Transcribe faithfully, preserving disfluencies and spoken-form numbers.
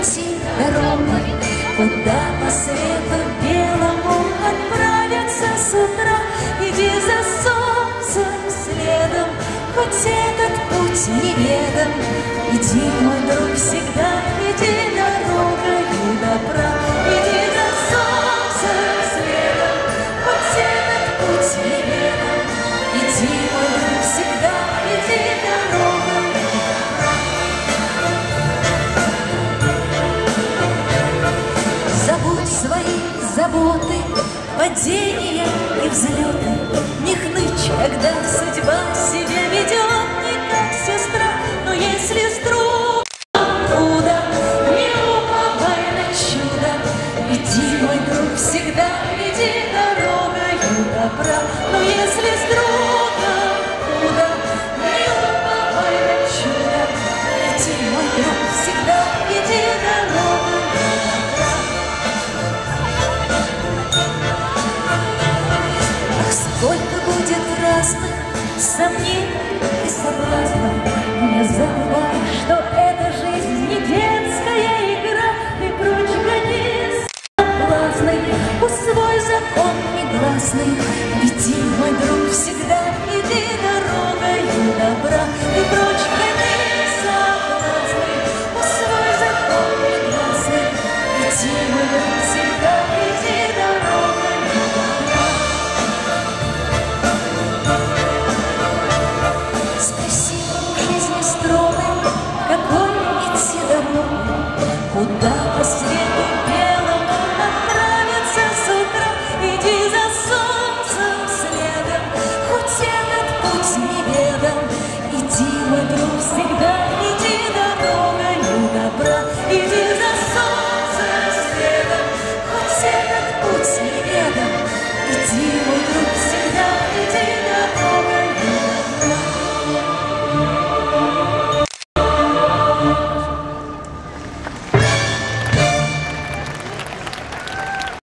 спроси дорогу, куда по свету белому отправиться с утра. Иди за солнцем следом, хоть этот путь неведом. Иди, мой друг, всегда иди дорогою добра. Иди за солнцем следом, хоть этот путь неведом. Иди, мой друг, всегда иди дорогою добра. Забудь свои заботы, падения и взлеты. Не хнычь, когда судьба себя ведет не как сестра. Но если с другом худо, не уповай на чудо. Иди, мой друг, всегда иди дорогою добра. Но если с другом худо, не уповай на чудо. Иди, мой друг, всегда иди дорогою добра. Ах, сколько будет разных сомнений и соблазнов. Не забывай, что эта жизнь не детская игра. Ты прочь гони соблазной, усвой закон негласный.